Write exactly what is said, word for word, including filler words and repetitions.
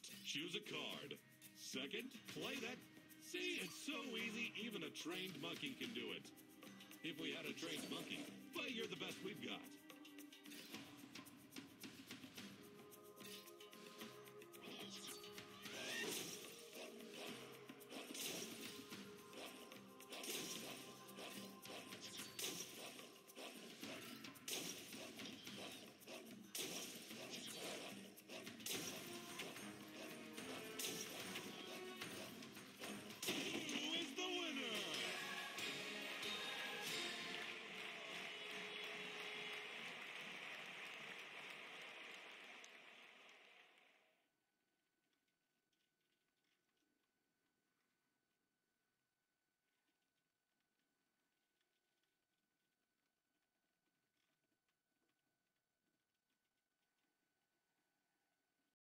First, choose a card. Second, play that. See, it's so easy, even a trained monkey can do it. If we had a trained monkey, but you're the best we've got.